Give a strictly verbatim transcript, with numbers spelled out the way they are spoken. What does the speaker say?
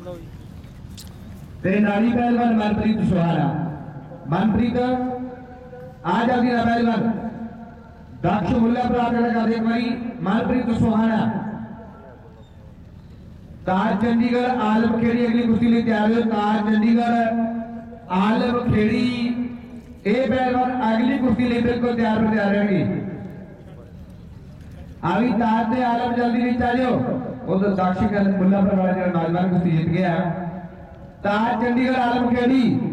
तेरे नाली पहलवान मनप्रीत सुहाना। मनप्रीत आ जल्दी ना पहलवान दक्ष मुल्ला प्राप्त कर एक बारी मनप्रीत सुहाना। ताज चंडीगढ़ आलम खेड़ी अगली कुश्ती लिए तैयार हो। ताज चंडीगढ़ आलम खेड़ी ए पहलवान अगली कुश्ती लिए बिल्कुल तैयार हो तैयार रहेंगे। अभी ताज ने आलम जल्दी नीचे आ जाओ। वो तो दक्ष मुल्ला प्राप्त नौजवान कुश्ती जीत गया। ताज चंडीगढ़ आलम खेड़ी